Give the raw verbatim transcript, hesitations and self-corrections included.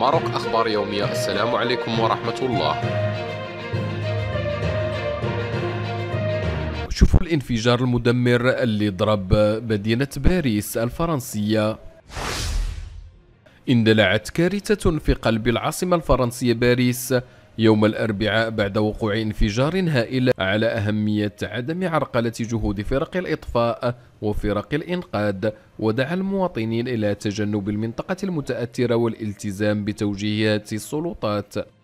ماروك أخبار يومية. السلام عليكم ورحمة الله. شوفوا الانفجار المدمر اللي ضرب مدينة باريس الفرنسية. اندلعت كارثة في قلب العاصمة الفرنسية باريس يوم الأربعاء بعد وقوع انفجار هائل على أهمية عدم عرقلة جهود فرق الإطفاء وفرق الإنقاذ، ودعا المواطنين إلى تجنب المنطقة المتأثرة والالتزام بتوجيهات السلطات.